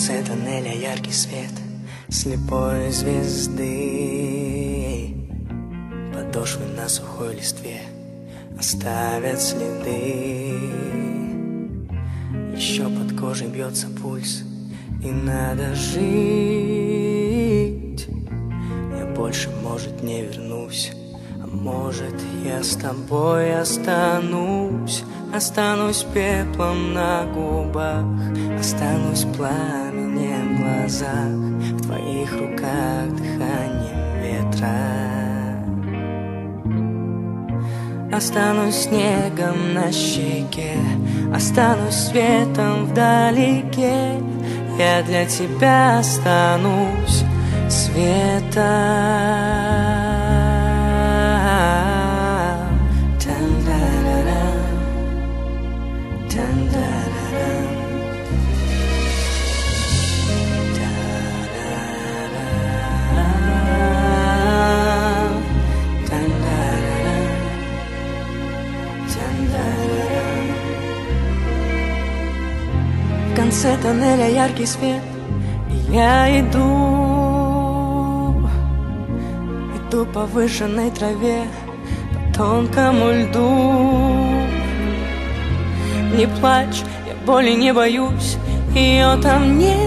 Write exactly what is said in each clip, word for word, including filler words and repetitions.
конце тоннеля яркий свет слепой звезды. Подошвы на сухой листве оставят следы. Еще под кожей бьется пульс, и надо жить. Я больше, может, не вернусь, а может, я с тобой останусь. Останусь пеплом на губах, останусь пламенем в глазах, в твоих руках дыханием ветра. Останусь снегом на щеке, останусь светом вдалеке. Я для тебя останусь светом. В конце тоннеля яркий свет, и я иду, иду по выжженной траве, по тонкому льду. Не плачь, я боли не боюсь, ее там нет.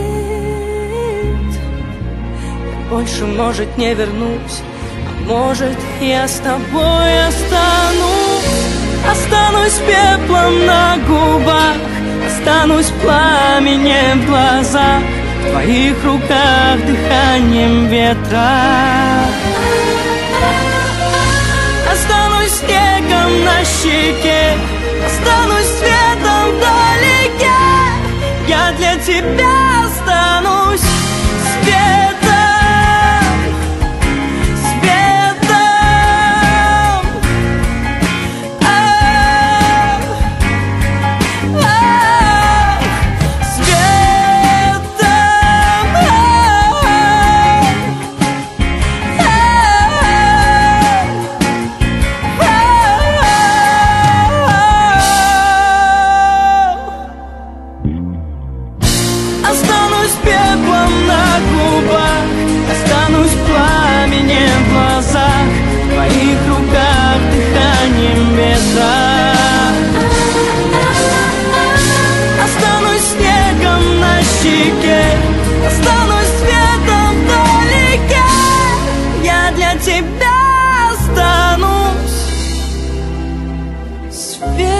Я больше, может, не вернусь, а может, я с тобой останусь. Останусь пеплом на губах, останусь пламенем в глазах, в твоих руках дыханием ветра. Останусь снегом на щеке, останусь светом вдалеке. Я для тебя останусь светом. Останусь пеплом на губах, останусь пламенем в глазах, в твоих руках дыханием ветра. Останусь снегом на щеке, останусь светом вдалеке. Я для тебя останусь светом.